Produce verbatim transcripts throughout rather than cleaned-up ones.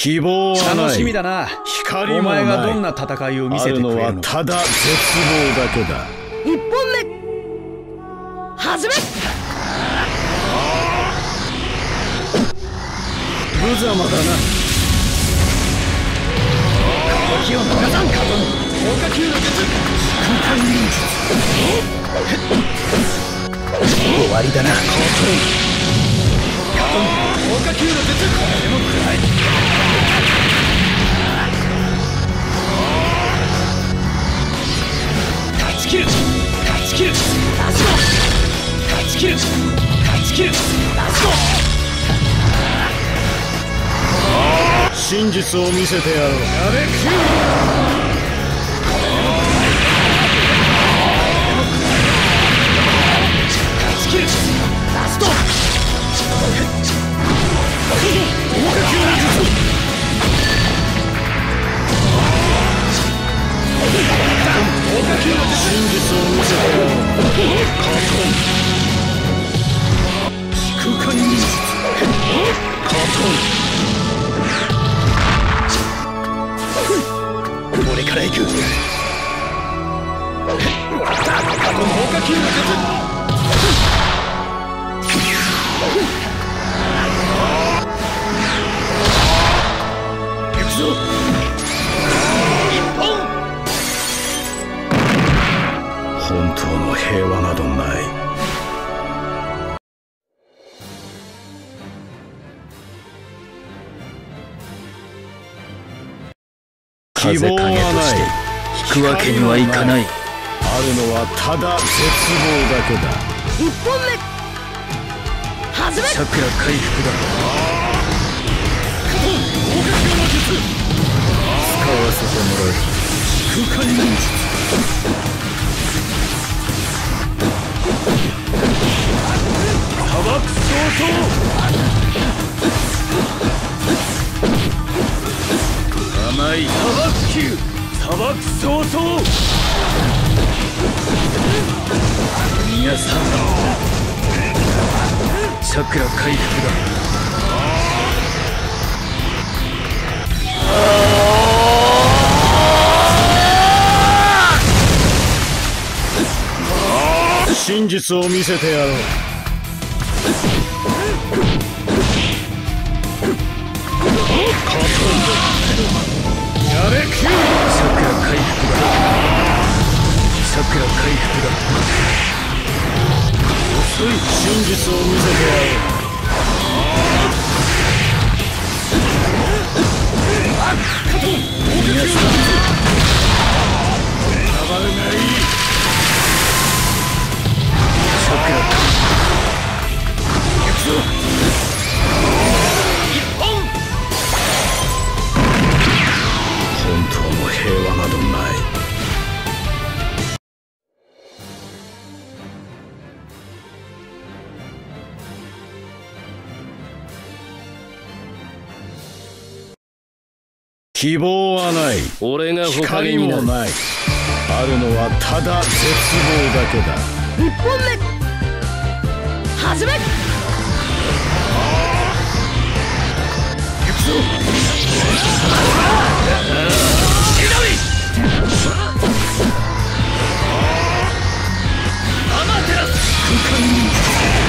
希望はない。 楽しみだな。 光もない。 お前がどんな戦いを見せてくれるのか。 あるのはただ絶望だけだ。 一本目始め。 無様だな。時を逃さんか。効果球の術。空間忍術。終わりだな。効果球の術。これでもくらい。断ち切る。断ち切る。ラスト。断ち切る。断ち切る。ラスト。 真実を見せてやろう。やれキュー。 ラスト。 真実を見せてやろう。 空間忍術。カトン。俺から行く。カトン放火球の術。行くぞ。一本。 本当の平和などない。 風影として引くわけにはいかない。 あるのはただ絶望だけだ。 一本目始め。 チャクラ回復だ。使わせてもらう。 空間忍術。砂漠早々。甘い砂漠球。砂漠早々。 皆さん、チャクラ回復だ。 真実を見せてやろう。やれキュー。 チャクラ回復だ。チャクラ回復だ。 遅い。真実を見せてやろう。 皆さん、 暴れない。 チャクラ行くぞ。一本。 本当の平和などない。希望はない。 俺が光もない。あるのはただ絶望だけだ。 一本目始め。 行くぞ。アマテラス。空間忍術。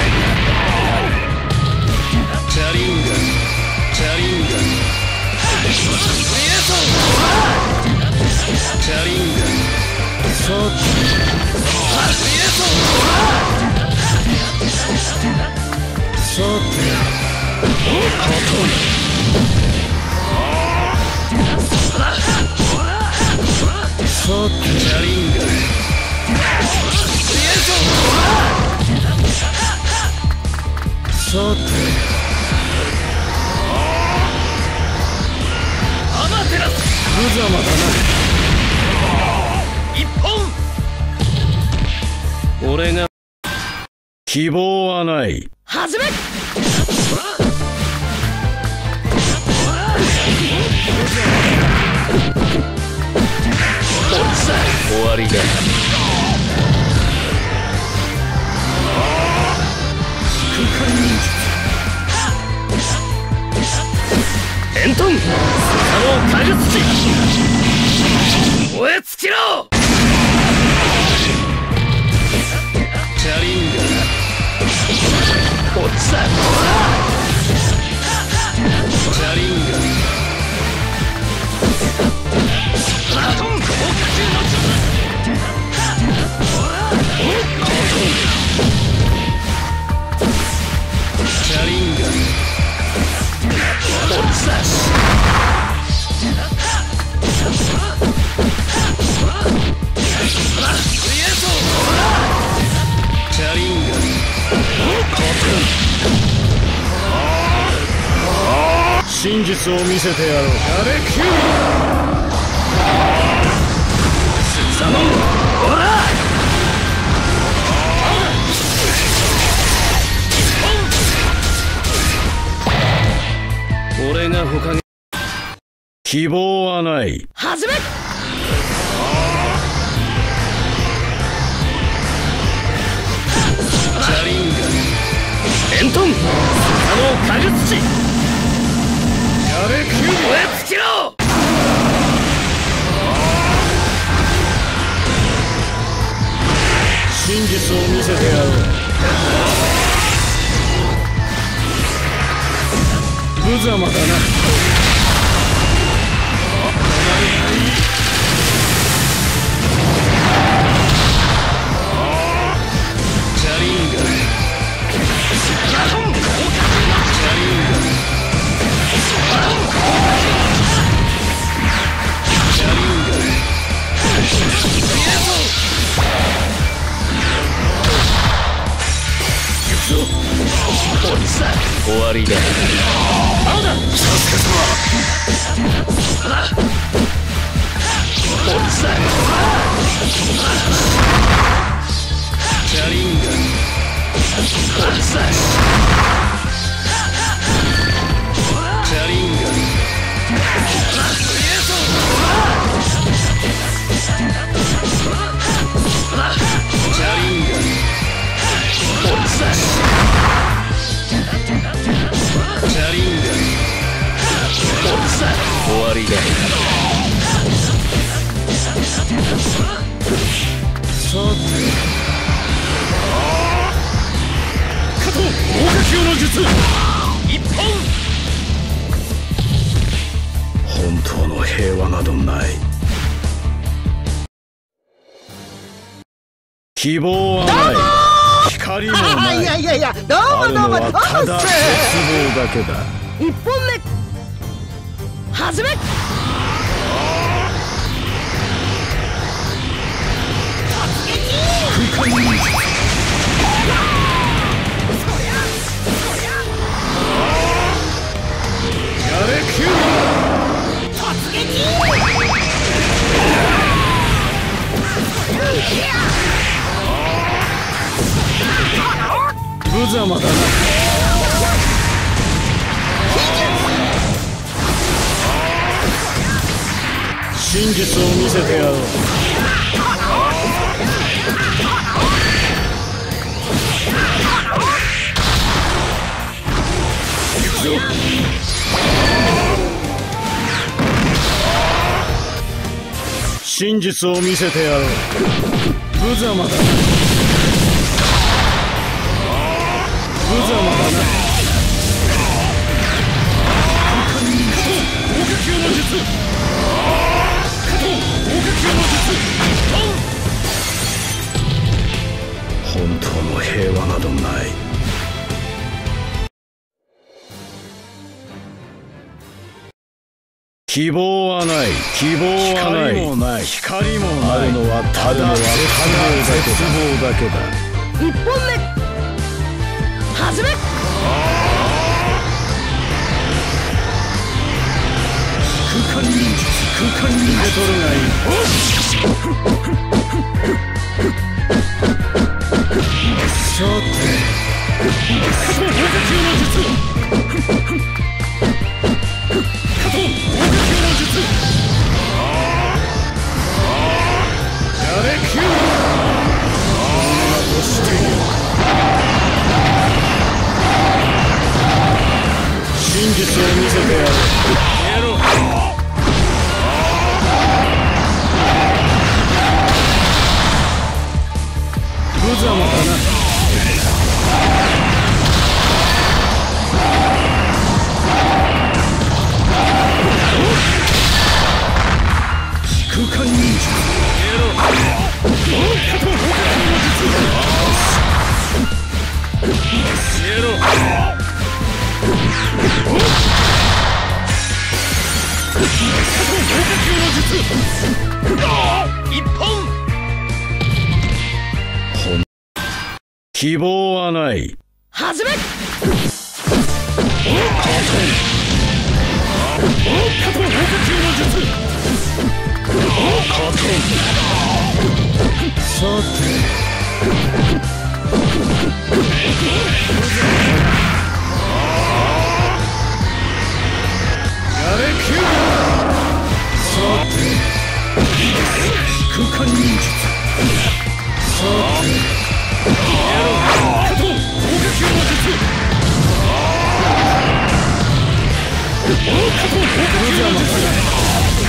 チャリンガン。チャリンガン。リエソン。チャリンガン。そう。リエソン。そう。カトン。そう。チャリンガン。リエソン。そう。無様だな。一本。俺が。 希望はない。 始め。 終わりだ。 空間忍術。 エントン。 燃え尽きろ。チャリンガー落ちた。チャリンガーラトン高級の術。チャリンガー落ちた。チャリンガー真実を見せてやろう。やれキュウリサモンオラ俺が他に希望はない。 始め。 チャリンガーエントンスサノー果実師。 やれキュウ燃え尽きろ。 真実を見せてやろう。無様だな。 チャリンガーラトン高級のチャリンガーチャリンガー終わりだ。青だ。助け様。チャリンガーチャリンガーチャリンガーチャリンガー終わりだ。 さて加藤豪華級の術一本。 本当の平和などない。希望はない。光もない。 いやいやいや、どうもどうもどうも。 ただ絶望だけだ。 一本目。始め。 空間にやれキュウ突撃。無様だな。真実を見せてやろう。行くぞ。真実を見せてやろう。無様だな。無様だな。豪華級の術。加藤豪華級の術。本当の平和などない。希望はない。希望はない。光もない。光もない。あるのはただ絶望だけだ。 一本目。始め。 空間忍術。空間忍でとるがいい。さて加藤豪華級の術。加藤豪華級の術。やれキュウ。こんなとしてよ。真実を見せてやる。やろう。 一本。 希望はない。 始め。 さてやれキューブ。さて空間忍術。さて加藤攻撃の術。加藤攻撃の術。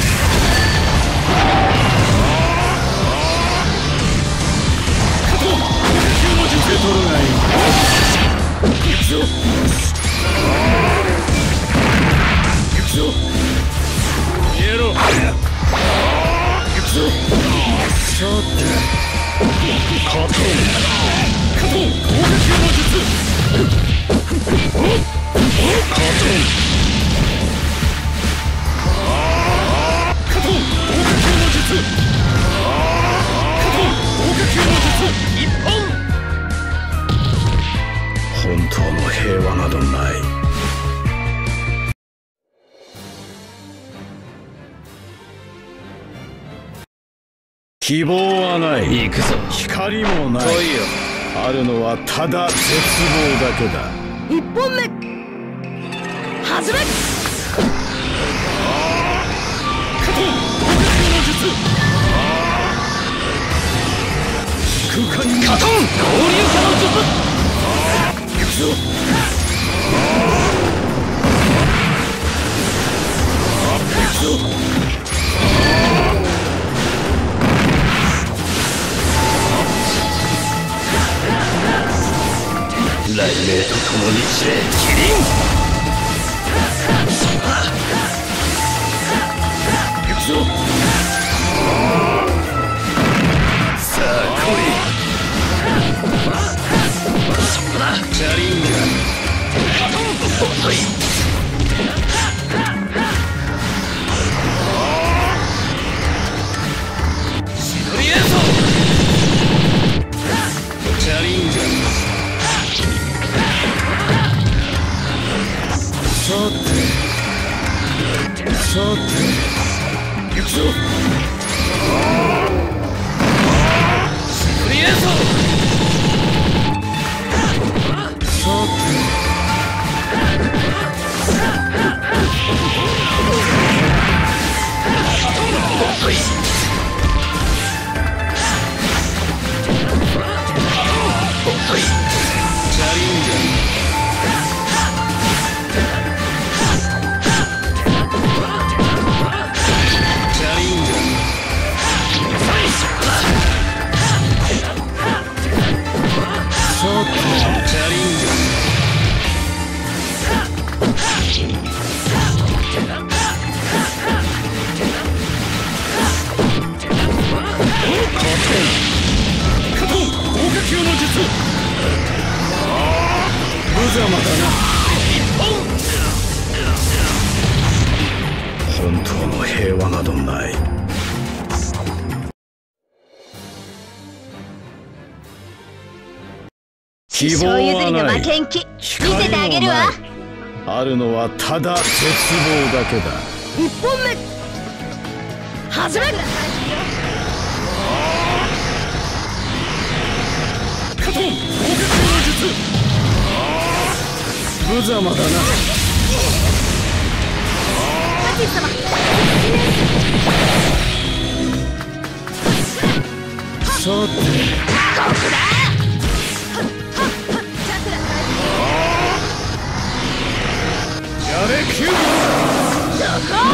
受け取るがいい。行くぞ行くぞ逃げろ。行くぞ。さて加藤加藤攻撃の術。加藤加藤攻撃の術。加藤攻撃の術。一本。本当の平和などない。希望はない。行くぞ。光もない。来いよ。あるのはただ絶望だけだ。 一本目。始め。 加藤攻撃の術。空間に加藤合流化の術。 行くぞ。行くぞ。 雷鳴と共に散れキリン。 行くぞ。 さあ来い。チャリンガン。遅い。シドリエーソ。チャリンガン。 さてさて行くぞ。 シドリエーソ。遅い。遅い。チャリンガン。チャリンガン。 さてチャリンガン。 加藤攻撃の術。無様だな。本当の平和などない。希望醤油はない。 釣りの負けん気見せてあげるわ。 あるのはただ絶望だけだ。 一本目。始め。 加藤攻撃の術。無様だな。 パティ様。 さてここだ。 やれキューブ。 そこ。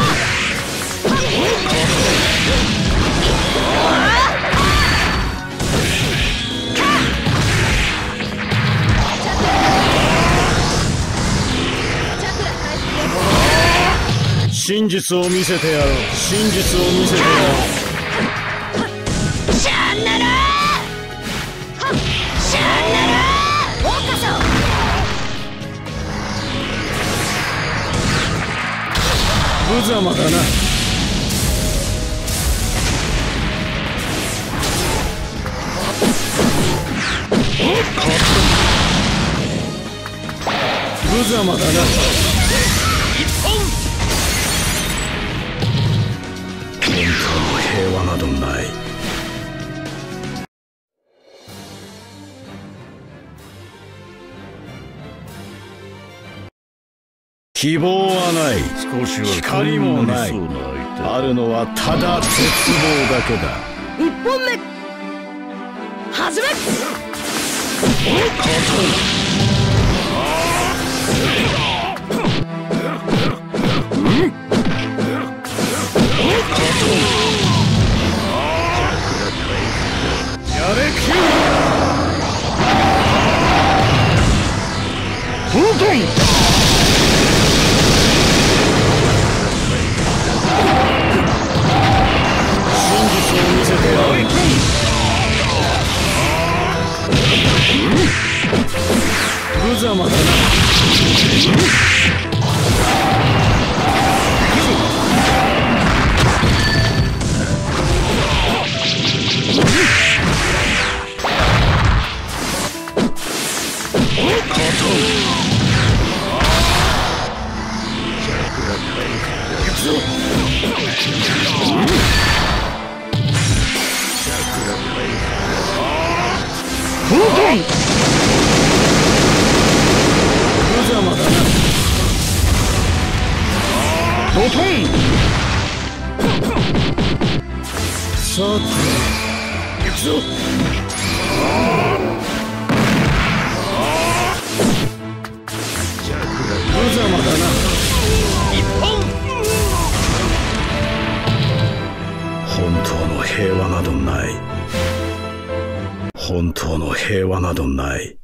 真実を見せてやろう。真実を見せてやろう。 シャンナラー。シャンナラー。フォーカス。 無様だな。 無様だな。 一本。 本当の平和などない。希望はない。 少しは光もない。 そうな相手あるのはただ絶望だけだ。 一本目始め。 やれキュー。本当に真実を見せてやれ。無様だな。無様だな。ドトン。さて行くぞ。無様だな。 一本。 本当の平和などない。本当の平和などない。